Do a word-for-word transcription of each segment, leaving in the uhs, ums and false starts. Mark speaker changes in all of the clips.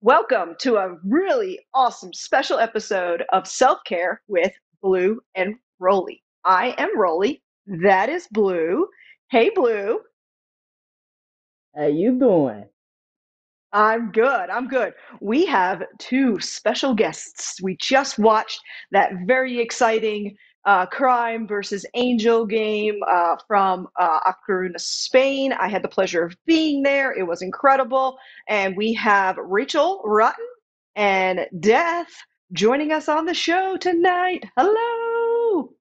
Speaker 1: Welcome to a really awesome special episode of Self-Care with Blue and Rolly. I am Rolly. That is Blue. Hey, Blue.
Speaker 2: How you doing?
Speaker 1: I'm good. I'm good. We have two special guests. We just watched that very exciting uh, Crime versus Angel game uh, from uh, A Coruña, Spain. I had the pleasure of being there. It was incredible. And we have Rachel Rotten and Death joining us on the show tonight. Hello.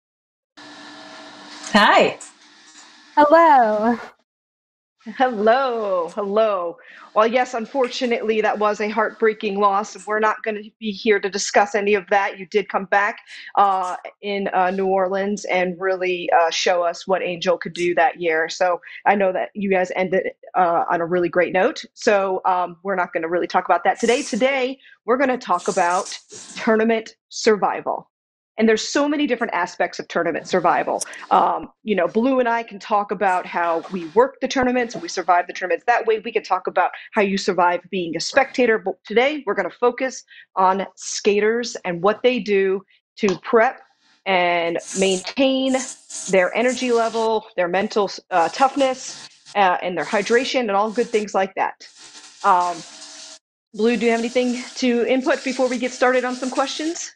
Speaker 3: Hi.
Speaker 4: Hello.
Speaker 1: Hello, hello. Well, yes, unfortunately, that was a heartbreaking loss. We're not going to be here to discuss any of that. You did come back uh, in uh, New Orleans and really uh, show us what Angel could do that year. So I know that you guys ended uh, on a really great note. So um, we're not going to really talk about that today. Today, we're going to talk about tournament survival. And there's so many different aspects of tournament survival. Um, you know, Blue and I can talk about how we work the tournaments and we survive the tournaments that way. We can talk about how you survive being a spectator. But today we're going to focus on skaters and what they do to prep and maintain their energy level, their mental uh, toughness, uh, and their hydration and all good things like that. Um, Blue, do you have anything to input before we get started on some questions?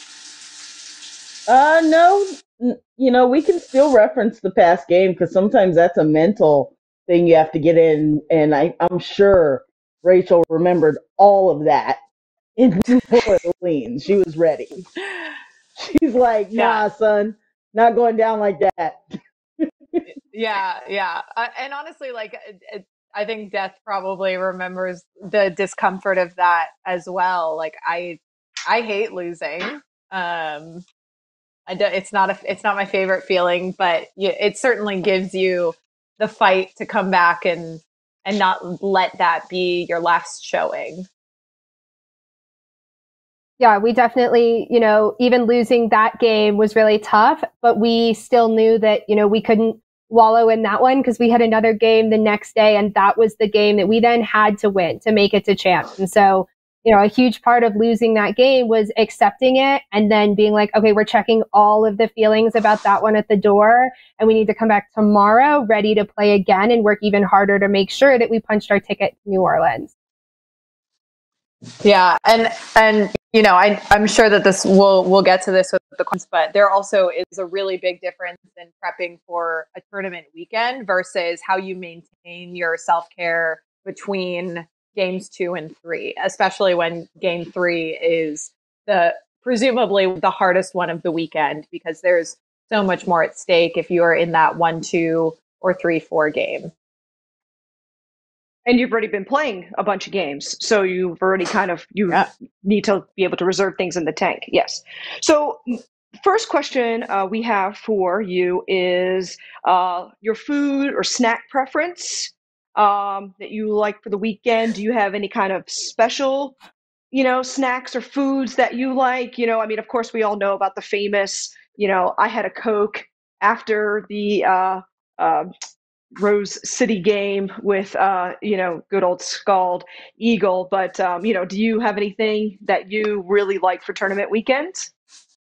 Speaker 2: Uh, no, n- you know, we can still reference the past game because sometimes that's a mental thing you have to get in. And I, I'm sure Rachel remembered all of that in New Orleans. She was ready. She's like,
Speaker 3: Yeah.
Speaker 2: nah, son, not going down like that.
Speaker 3: Yeah. Yeah. Uh, and honestly, like, it, it, I think Death probably remembers the discomfort of that as well. Like, I, I hate losing. Um, I do, it's not a, it's not my favorite feeling, but y- it certainly gives you the fight to come back and, and not let that be your last showing.
Speaker 4: Yeah, we definitely, you know, even losing that game was really tough, but we still knew that, you know, we couldn't wallow in that one because we had another game the next day, and that was the game that we then had to win to make it to champs. And so, you know, a huge part of losing that game was accepting it and then being like, okay, we're checking all of the feelings about that one at the door, and we need to come back tomorrow ready to play again and work even harder to make sure that we punched our ticket to New Orleans.
Speaker 3: Yeah, and and you know, I I'm sure that this will we'll get to this with the questions, but there also is a really big difference in prepping for a tournament weekend versus how you maintain your self-care between games two and three, especially when game three is the presumably the hardest one of the weekend because there's so much more at stake if you are in that one, two, or three, four game.
Speaker 1: And you've already been playing a bunch of games, so you've already kind of you
Speaker 3: Yeah.
Speaker 1: need to be able to reserve things in the tank. Yes. So, first question uh, we have for you is uh, your food or snack preference um, that you like for the weekend. Do you have any kind of special, you know, snacks or foods that you like? You know, I mean, of course, we all know about the famous. You know, I had a Coke after the. Uh, uh, Rose City game with, uh, you know, good old Scald Eagle. But, um, you know, do you have anything that you really like for tournament weekends?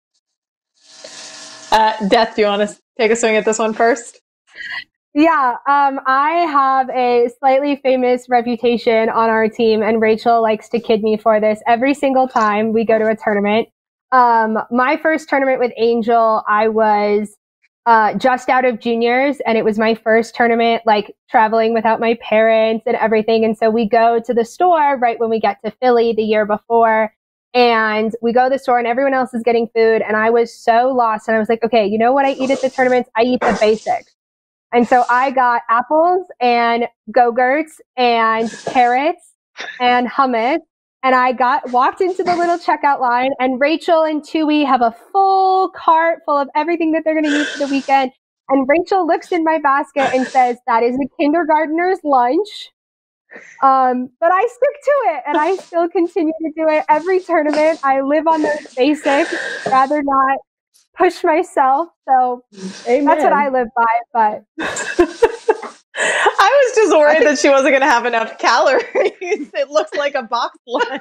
Speaker 3: Uh, Death, do you want to take a swing at this one first?
Speaker 4: Yeah, um, I have a slightly famous reputation on our team, and Rachel likes to kid me for this every single time we go to a tournament. Um, my first tournament with Angel, I was uh, just out of juniors, and it was my first tournament, like traveling without my parents and everything. And so we go to the store right when we get to Philly the year before, and we go to the store, and everyone else is getting food, and I was so lost. And I was like, okay, you know what I eat at the tournaments? I eat the basics. And so I got apples and Go-Gurts and carrots and hummus. And I got walked into the little checkout line, and Rachel and Tui have a full cart full of everything that they're going to need for the weekend. And Rachel looks in my basket and says, that is a kindergartner's lunch. Um, but I stick to it, and I still continue to do it every tournament. I live on those basics, rather not push myself. So
Speaker 2: Amen.
Speaker 4: that's what I live by. But
Speaker 3: I was just worried
Speaker 1: think-
Speaker 3: that she wasn't going to have enough calories. It looks like a box lunch.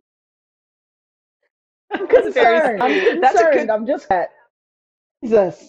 Speaker 2: I'm
Speaker 3: That's very
Speaker 2: concerned. I'm
Speaker 3: sweet.
Speaker 1: That's a
Speaker 2: concerned.
Speaker 1: good-
Speaker 2: I'm just Jesus.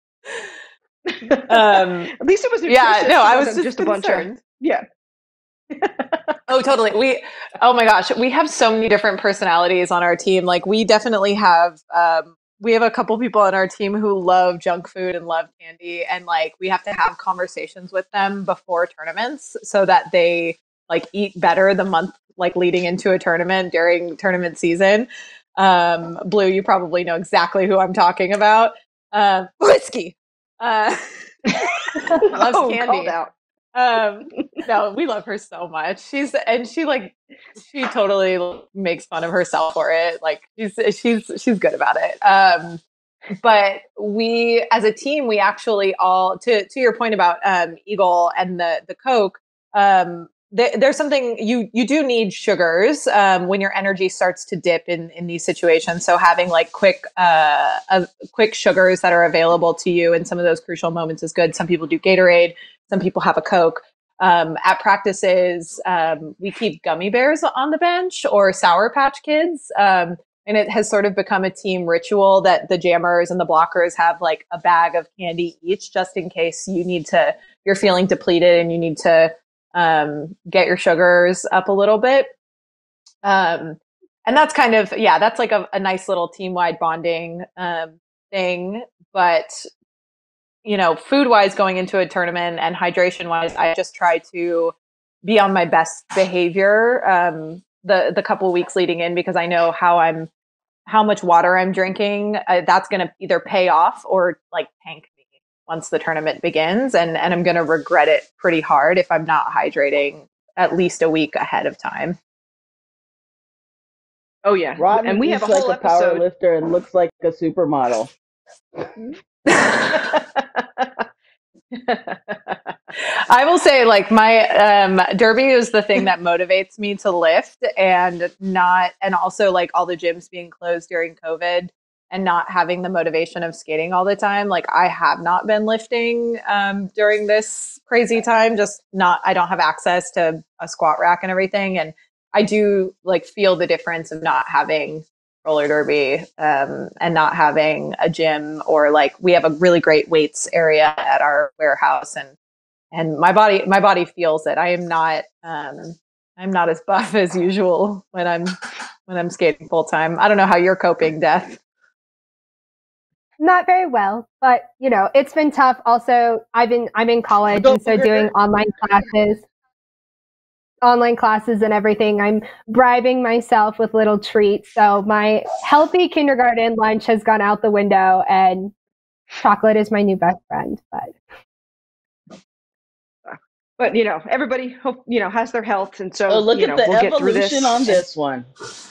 Speaker 3: Um,
Speaker 1: At least it was
Speaker 3: yeah,
Speaker 1: nutritious.
Speaker 3: no,
Speaker 1: It
Speaker 3: I was
Speaker 1: wasn't
Speaker 3: just
Speaker 1: just a bunch
Speaker 3: concerned.
Speaker 1: of yeah.
Speaker 3: Oh, totally. We, oh my gosh, we have so many different personalities on our team. Like we definitely have, um, we have a couple people on our team who love junk food and love candy. And like, we have to have conversations with them before tournaments so that they like eat better the month, like leading into a tournament during tournament season. Um, Blue, you probably know exactly who I'm talking about. Uh, whiskey. Uh, loves
Speaker 1: Oh,
Speaker 3: candy.
Speaker 1: called out.
Speaker 3: Um, no, we love her so much. She's and she like she totally makes fun of herself for it. Like she's she's she's good about it. Um, but we as a team, we actually all to to your point about um, Eagle and the the Coke. Um, th- there's something you you do need sugars um, when your energy starts to dip in in these situations. So having like quick uh, uh, quick sugars that are available to you in some of those crucial moments is good. Some people do Gatorade. Some people have a Coke. Um, at practices, um, we keep gummy bears on the bench or Sour Patch Kids. Um, and it has sort of become a team ritual that the jammers and the blockers have like a bag of candy each, just in case you need to, you're feeling depleted and you need to um, get your sugars up a little bit. Um, and that's kind of, yeah, that's like a, a nice little team wide bonding um, thing. But you know, food wise going into a tournament and hydration wise, I just try to be on my best behavior um, the the couple of weeks leading in because I know how I'm how much water I'm drinking. Uh, that's going to either pay off or like tank me once the tournament begins, and and I'm going to regret it pretty hard if I'm not hydrating at least a week ahead of time.
Speaker 1: Oh yeah,
Speaker 2: Rodney
Speaker 1: and we have a
Speaker 2: eats like
Speaker 1: whole
Speaker 2: a power
Speaker 1: episode.
Speaker 2: lifter and looks like a supermodel.
Speaker 3: I will say, like, my um, derby is the thing that motivates me to lift and not, and also like all the gyms being closed during COVID and not having the motivation of skating all the time. Like, I have not been lifting um, during this crazy time, just not, I don't have access to a squat rack and everything. And I do like feel the difference of not having roller derby um, and not having a gym or like we have a really great weights area at our warehouse and and my body my body feels it. I am not um, I'm not as buff as usual when I'm when I'm skating full time. I don't know how you're coping, Death.
Speaker 4: Not very well, but you know, it's been tough. Also, I've been I'm in college and so doing online classes, online classes and everything. I'm bribing myself with little treats. So my healthy kindergarten lunch has gone out the window and chocolate is my new best friend. But
Speaker 1: But you know, everybody hope you know has their health, and
Speaker 2: Oh,
Speaker 1: so
Speaker 2: look
Speaker 1: you
Speaker 2: at
Speaker 1: know
Speaker 2: the
Speaker 1: we'll get through this.
Speaker 2: evolution on
Speaker 1: And-
Speaker 2: this one.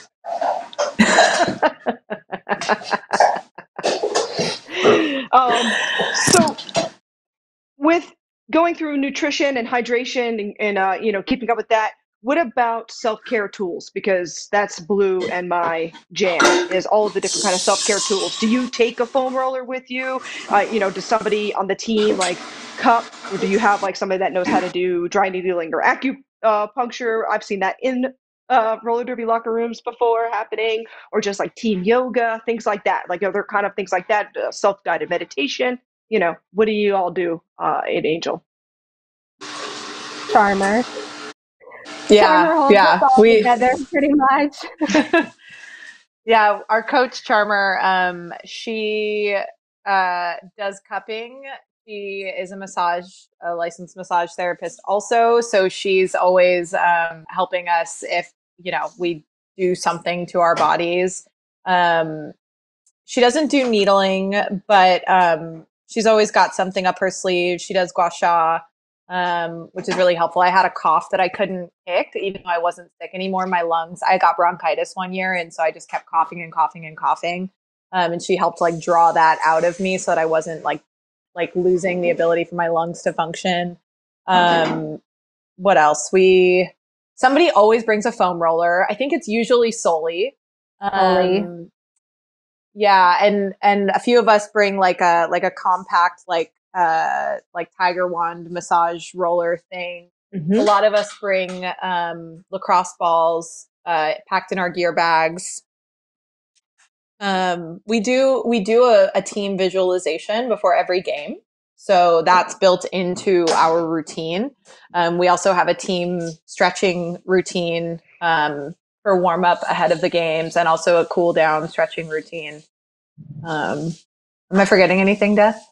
Speaker 1: um, so with going through nutrition and hydration and, and uh, you know keeping up with that, what about self-care tools? Because that's Blue and my jam is all of the different kind of self-care tools. Do you take a foam roller with you? Uh, you know, does somebody on the team like cup, or do you have like somebody that knows how to do dry needling or acupuncture? I've seen that in uh, roller derby locker rooms before happening, or just like team yoga, things like that. Like other kind of things like that, uh, self-guided meditation. You know, what do you all do uh, in Angel?
Speaker 4: Charmer.
Speaker 3: Yeah,
Speaker 4: Charmer holds us
Speaker 3: yeah.
Speaker 4: all
Speaker 3: We
Speaker 4: together pretty much.
Speaker 3: yeah, our coach Charmer, um, she uh, does cupping. She is a massage, a licensed massage therapist also. So she's always um, helping us if, you know, we do something to our bodies. Um, she doesn't do needling, but um, she's always got something up her sleeve. She does gua sha, um, which is really helpful. I had a cough that I couldn't kick, even though I wasn't sick anymore. My lungs, I got bronchitis one year, and so I just kept coughing and coughing and coughing. Um, and she helped like draw that out of me so that I wasn't like like losing the ability for my lungs to function. Um, what else? We somebody always brings a foam roller. I think it's usually Soli.
Speaker 4: Soli.
Speaker 3: Um, yeah, and and a few of us bring like a like a compact like uh like tiger wand massage roller thing
Speaker 1: Mm-hmm.
Speaker 3: A lot of us bring um, lacrosse balls uh, packed in our gear bags. Um, we do we do a, a team visualization before every game, so that's built into our routine. Um, we also have a team stretching routine um, for warm up ahead of the games, and also a cool down stretching routine. Um, am I forgetting anything, Death?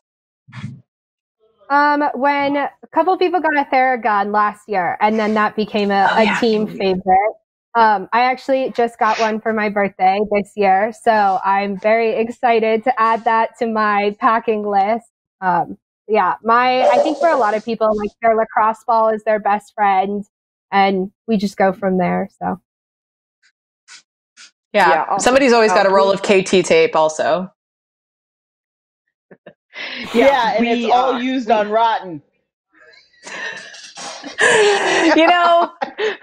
Speaker 4: Um, when a couple people got a Theragun last year, and then that became a,
Speaker 3: Oh,
Speaker 4: a
Speaker 3: yeah.
Speaker 4: team favorite. Um, I actually just got one for my birthday this year, so I'm very excited to add that to my packing list. Um, yeah, my I think for a lot of people, like their lacrosse ball is their best friend, and we just go from there. So
Speaker 3: Yeah,
Speaker 1: Yeah, awesome.
Speaker 3: somebody's always got
Speaker 1: Uh,
Speaker 3: a roll
Speaker 1: we-
Speaker 3: of K T tape, also.
Speaker 1: Yeah,
Speaker 2: Yeah, and it's
Speaker 1: we,
Speaker 2: all
Speaker 1: uh,
Speaker 2: used
Speaker 1: we-
Speaker 2: on rotten.
Speaker 3: You know,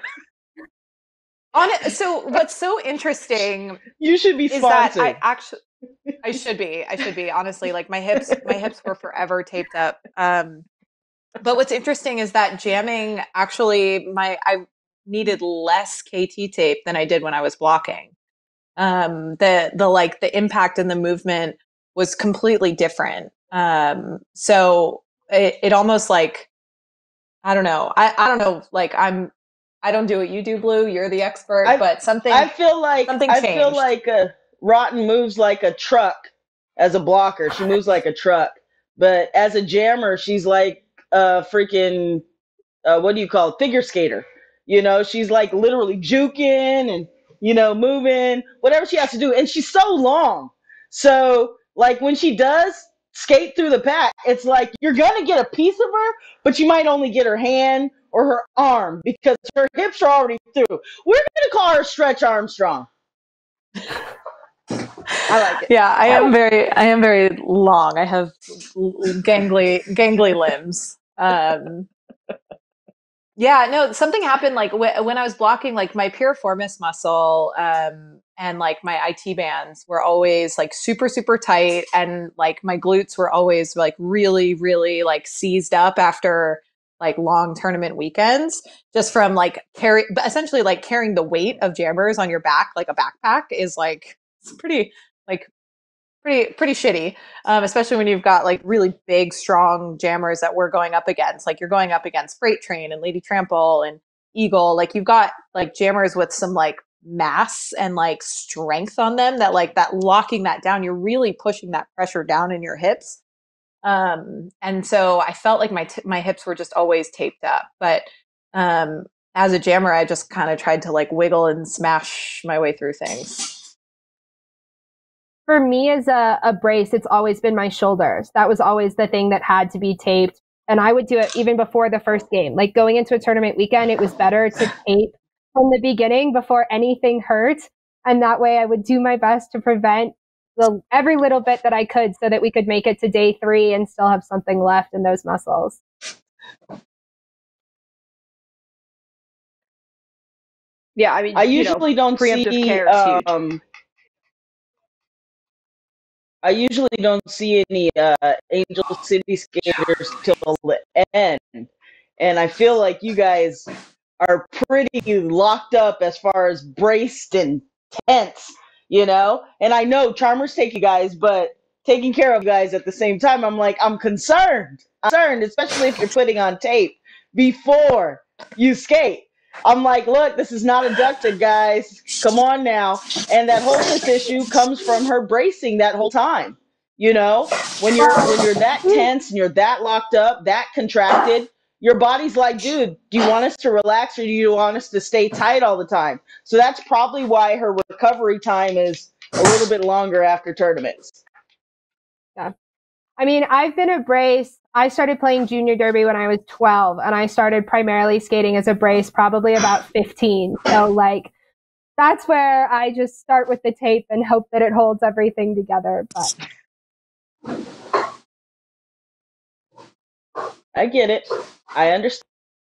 Speaker 3: on it. So what's so interesting
Speaker 2: You should be
Speaker 3: is that I
Speaker 2: sponsored.
Speaker 3: actually I should be. I should be, honestly. Like my hips, my hips were forever taped up. Um, but what's interesting is that jamming actually my I needed less K T tape than I did when I was blocking. Um, the the like the impact and the movement was completely different. Um, so it, it almost like I don't know. I, I don't know. Like I'm I don't do what you do, Blue. You're the expert,
Speaker 2: I
Speaker 3: but something
Speaker 2: I feel like
Speaker 3: something
Speaker 2: I feel
Speaker 3: changed.
Speaker 2: like uh, Rotten moves like a truck as a blocker. She moves like a truck, but as a jammer, she's like a freaking uh, what do you call it? Figure skater. You know, she's like literally juking and you know moving whatever she has to do, and she's so long. So like when she does skate through the pack, it's like you're gonna get a piece of her, but you might only get her hand or her arm because her hips are already through. We're gonna call her Stretch Armstrong.
Speaker 1: I like it.
Speaker 3: Yeah, I am very I am very long. I have gangly gangly limbs. Um yeah, no, something happened like wh- when I was blocking, like my piriformis muscle um and like my I T bands were always like super super tight, and like my glutes were always like really really like seized up after like long tournament weekends, just from like carry but essentially like carrying the weight of jammers on your back like a backpack is like it's pretty like pretty pretty shitty, um, especially when you've got like really big strong jammers that we're going up against. Like you're going up against Freight Train and Lady Trample and Eagle. Like you've got like jammers with some like mass and like strength on them, that like that locking that down, you're really pushing that pressure down in your hips. Um, and so I felt like my t- my hips were just always taped up. But um, as a jammer, I just kind of tried to like wiggle and smash my way through things.
Speaker 4: for me as a, a brace, it's always been my shoulders. That was always the thing that had to be taped. And I would do it even before the first game. Like going into a tournament weekend, it was better to tape from the beginning before anything hurt. And that way I would do my best to prevent the every little bit that I could so that we could make it to day three and still have something left in those muscles.
Speaker 1: Yeah, I mean,
Speaker 2: I
Speaker 1: you know,
Speaker 2: usually don't
Speaker 1: preemptive
Speaker 2: see
Speaker 1: care is huge.
Speaker 2: um I usually don't see any uh, Angel City skaters till the end, and I feel like you guys are pretty locked up as far as braced and tense, you know. And I know Charmers take you guys, but taking care of you guys at the same time, I'm like, I'm concerned. I'm concerned, especially if you're putting on tape before you skate. I'm like, look, this is not abducted, guys. Come on now. And that wholeness issue comes from her bracing that whole time. You know, when you're when you're that tense and you're that locked up, that contracted, your body's like, dude, do you want us to relax or do you want us to stay tight all the time? So that's probably why her recovery time is a little bit longer after tournaments.
Speaker 4: Yeah. I mean, I've been a brace. I started playing junior derby when I was twelve, and I started primarily skating as a brace probably about fifteen. So, like, that's where I just start with the tape and hope that it holds everything together. But
Speaker 2: I get it. I understand.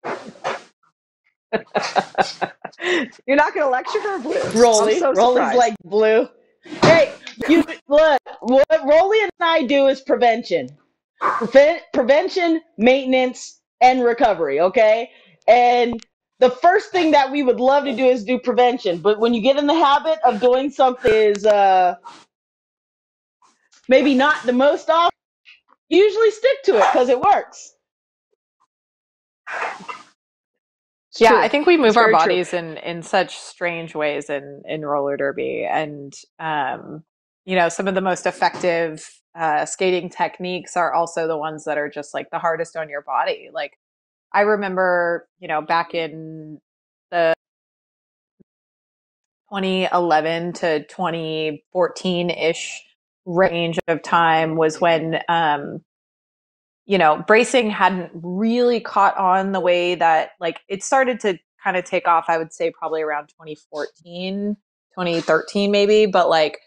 Speaker 1: You're not going to lecture her, Blue. I'm
Speaker 2: Rolly.
Speaker 1: so
Speaker 2: Rolly's
Speaker 1: surprised.
Speaker 2: like blue. Hey, you look, what Rolly and I do is prevention. Prevent, prevention, maintenance, and recovery, okay? And the first thing that we would love to do is do prevention. But when you get in the habit of doing something is uh, maybe not the most often, you usually stick to it because it works. It's
Speaker 3: Yeah, I
Speaker 2: true.
Speaker 3: think we
Speaker 2: It's
Speaker 3: move our
Speaker 2: very true.
Speaker 3: bodies in in such strange ways in in roller derby, and um, you know, some of the most effective uh, skating techniques are also the ones that are just like the hardest on your body. Like I remember, you know, back in the twenty eleven to twenty fourteen ish range of time was when um, you know, bracing hadn't really caught on the way that like it started to kind of take off, I would say probably around twenty fourteen, twenty thirteen maybe, but like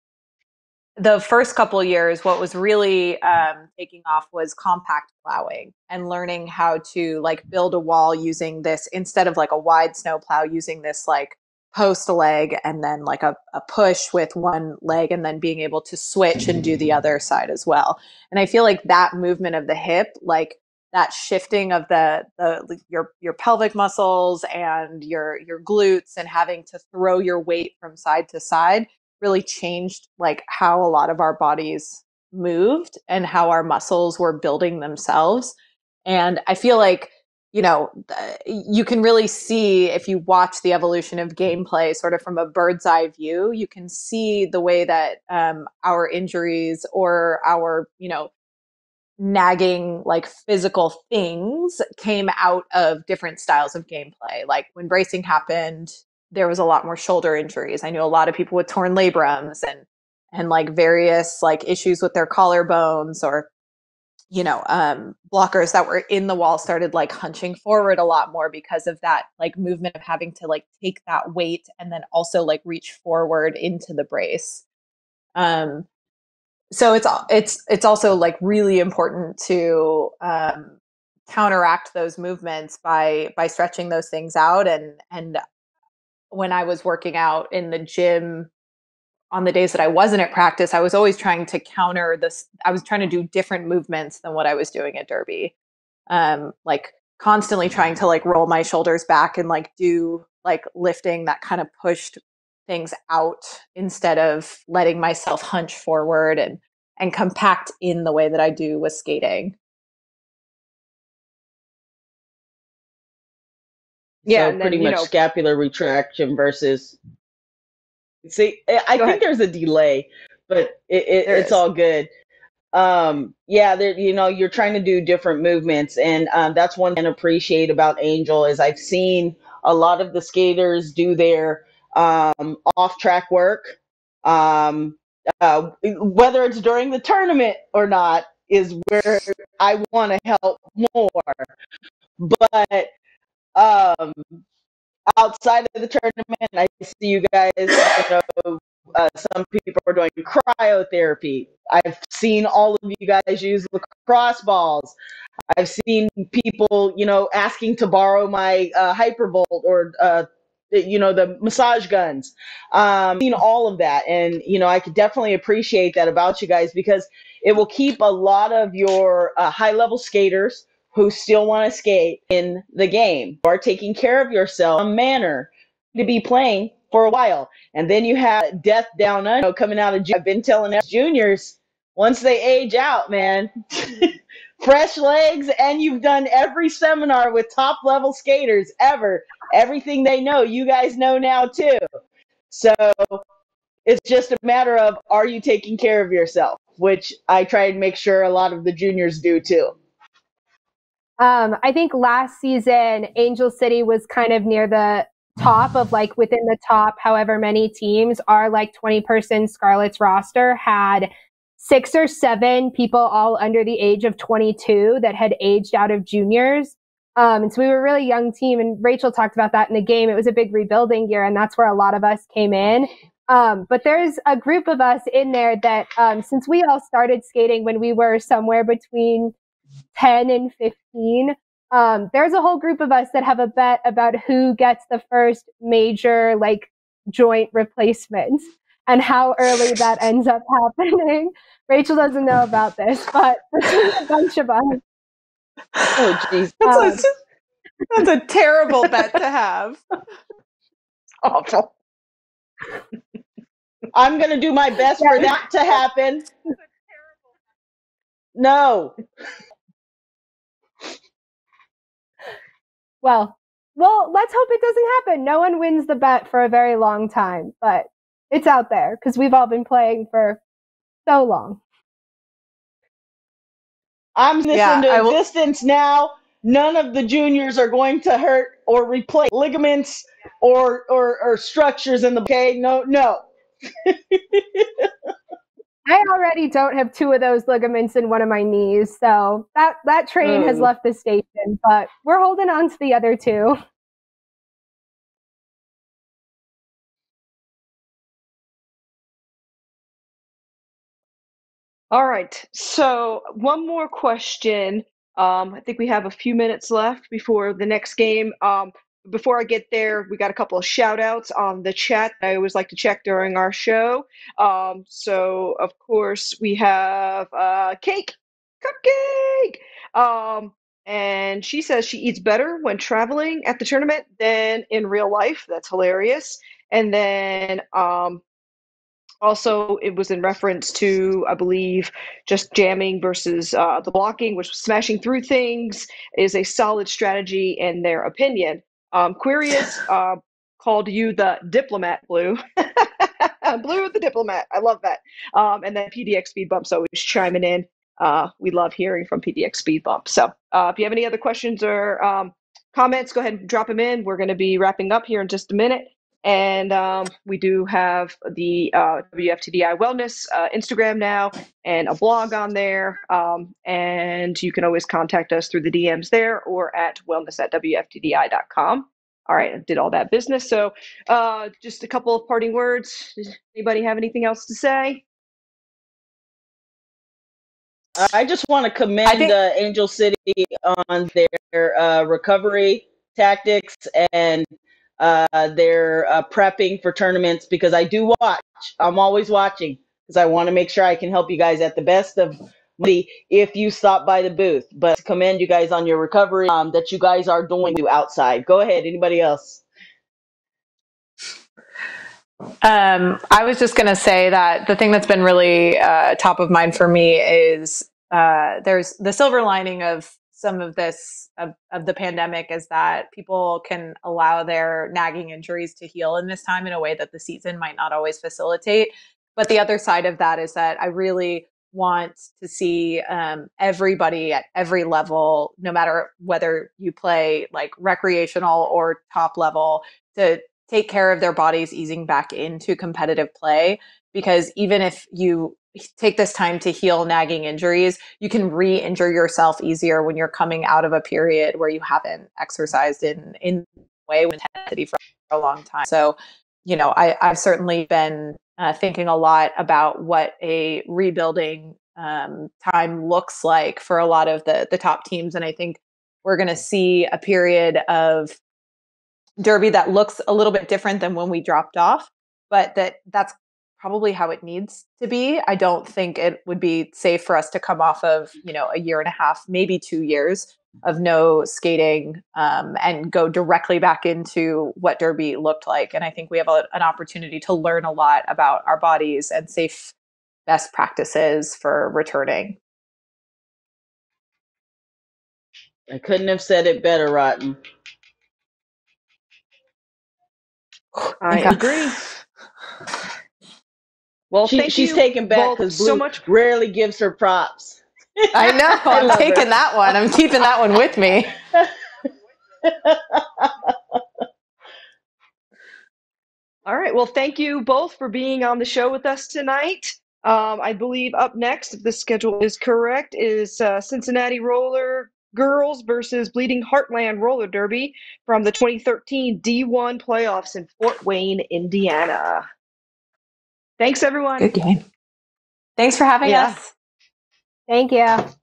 Speaker 3: the first couple of years, what was really um, taking off was compact plowing and learning how to like build a wall using this instead of like a wide snow plow, using this like post leg and then like a, a push with one leg and then being able to switch and do the other side as well. And I feel like that movement of the hip, like that shifting of the the your your pelvic muscles and your your glutes and having to throw your weight from side to side really changed like how a lot of our bodies moved and how our muscles were building themselves. And I feel like, you know, you can really see if you watch the evolution of gameplay sort of from a bird's eye view, you can see the way that um, our injuries or our, you know, nagging like physical things came out of different styles of gameplay. Like when bracing happened, there was a lot more shoulder injuries. I knew a lot of people with torn labrums and and like various like issues with their collarbones, or you know, um, blockers that were in the wall started like hunching forward a lot more because of that like movement of having to like take that weight and then also like reach forward into the brace. Um, so it's it's it's also like really important to um, counteract those movements by by stretching those things out. And and when I was working out in the gym on the days that I wasn't at practice, I was always trying to counter this. I was trying to do different movements than what I was doing at Derby. Um, like constantly trying to like roll my shoulders back and like do like lifting that kind of pushed things out instead of letting myself hunch forward and and compact in the way that I do with skating.
Speaker 1: Yeah,
Speaker 2: So
Speaker 1: and
Speaker 2: pretty
Speaker 1: then, you
Speaker 2: much
Speaker 1: know,
Speaker 2: scapular retraction versus. See, I
Speaker 1: go
Speaker 2: think
Speaker 1: ahead.
Speaker 2: there's a delay, but it, it,
Speaker 1: There
Speaker 2: it's
Speaker 1: is.
Speaker 2: all good. Um, yeah, there, you know, you're trying to do different movements, and um, that's one thing I appreciate about Angel is I've seen a lot of the skaters do their um, off-track work, um, uh, whether it's during the tournament or not, is where I want to help more. But um, outside of the tournament, I see you guys, you know, uh, some people are doing cryotherapy. I've seen all of you guys use lacrosse balls. I've seen people, you know, asking to borrow my uh, Hypervolt or, uh, you know, the massage guns. Um, I've seen all of that. And, you know, I could definitely appreciate that about you guys because it will keep a lot of your uh, high level skaters who still want to skate in the game or taking care of yourself in a manner to be playing for a while. And then you have death down under, you know, coming out of, I've been telling us juniors, once they age out, man, fresh legs, and you've done every seminar with top level skaters ever. Everything they know, you guys know now too. So it's just a matter of, are you taking care of yourself, which I try and make sure a lot of the juniors do too.
Speaker 4: Um, I think last season, Angel City was kind of near the top of like within the top, however many teams. Our like twenty person Scarlet's roster had six or seven people all under the age of twenty-two that had aged out of juniors. Um, and so we were a really young team, and Rachel talked about that in the game. It was a big rebuilding year, and that's where a lot of us came in. Um, but there's a group of us in there that, um, since we all started skating when we were somewhere between ten and fifteen, um, there's a whole group of us that have a bet about who gets the first major like joint replacement and how early that ends up happening. Rachel doesn't know about this, but between a bunch of us,
Speaker 2: Oh, geez.
Speaker 4: um,
Speaker 3: That's a terrible bet to have.
Speaker 1: Awful.
Speaker 2: I'm going to do my best for that to happen. No.
Speaker 4: Well, well, let's hope it doesn't happen. No one wins the bet for a very long time, but it's out there because we've all been playing for so long.
Speaker 2: I'm this
Speaker 3: Yeah,
Speaker 2: into
Speaker 3: I will-
Speaker 2: existence now. None of the juniors are going to hurt or replace ligaments or or, or structures in the okay. No, no.
Speaker 4: I already don't have two of those ligaments in one of my knees, so that that train has
Speaker 2: Ooh.
Speaker 4: left the station. But we're holding on to the other two.
Speaker 1: All right. So one more question. Um, I think we have a few minutes left before the next game. Um, before I get there, we got a couple of shout outs on the chat that I always like to check during our show. Um, so of course we have uh, Cake, Cupcake. Um, and she says she eats better when traveling at the tournament than in real life. That's hilarious. And then um, also, it was in reference to, I believe, just jamming versus uh, the blocking, which smashing through things is a solid strategy in their opinion. Um, Quirius uh, called you the diplomat, Blue. Blue the diplomat. I love that. Um, and then P D X Speed Bump's always chiming in. Uh, we love hearing from P D X Speed Bump. So uh, if you have any other questions or um, comments, go ahead and drop them in. We're going to be wrapping up here in just a minute. And um, we do have the uh, W F T D I Wellness uh, Instagram now and a blog on there. Um, and you can always contact us through the D Ms there or at wellness at W F T D I dot com. All right, I did all that business. So uh, just a couple of parting words. Does anybody have anything else to say?
Speaker 2: I just want to
Speaker 3: I
Speaker 2: commend
Speaker 3: think
Speaker 2: uh, Angel City on their uh, recovery tactics and uh, their uh, prepping for tournaments because I do watch. I'm always watching because I want to make sure I can help you guys at the best of money if you stop by the booth. But to commend you guys on your recovery um, that you guys are doing outside. Go ahead. Anybody else?
Speaker 3: Um, I was just going to say that the thing that's been really uh, top of mind for me is uh, there's the silver lining of some of this of, of the pandemic is that people can allow their nagging injuries to heal in this time in a way that the season might not always facilitate. But the other side of that is that I really want to see um, everybody at every level, no matter whether you play like recreational or top level, to take care of their bodies easing back into competitive play. Because even if you take this time to heal nagging injuries, you can re-injure yourself easier when you're coming out of a period where you haven't exercised in in way with intensity for a long time. So, you know, I, I've certainly been uh, thinking a lot about what a rebuilding um, time looks like for a lot of the the top teams, and I think we're going to see a period of Derby that looks a little bit different than when we dropped off, but that that's probably how it needs to be. I don't think it would be safe for us to come off of, you know, a year and a half, maybe two years of no skating um, and go directly back into what Derby looked like. And I think we have a, an opportunity to learn a lot about our bodies and safe best practices for returning.
Speaker 2: I couldn't have said it better, Rotten.
Speaker 1: I agree. Well,
Speaker 2: She
Speaker 1: thank
Speaker 2: she's
Speaker 1: you
Speaker 2: taken back
Speaker 1: both
Speaker 2: because
Speaker 1: so
Speaker 2: Blue
Speaker 1: much.
Speaker 2: rarely gives her props.
Speaker 3: I know.
Speaker 2: I
Speaker 3: I'm
Speaker 2: love
Speaker 3: taking
Speaker 2: her.
Speaker 3: that one. I'm keeping that one with me.
Speaker 1: All right. Well, thank you both for being on the show with us tonight. Um, I believe up next, if the schedule is correct, is uh, Cincinnati Roller Girls versus Bleeding Heartland Roller Derby from the twenty thirteen D one playoffs in Fort Wayne, Indiana. Thanks, everyone.
Speaker 3: Good game. Thanks for having
Speaker 1: Yeah.
Speaker 3: us.
Speaker 4: Thank you.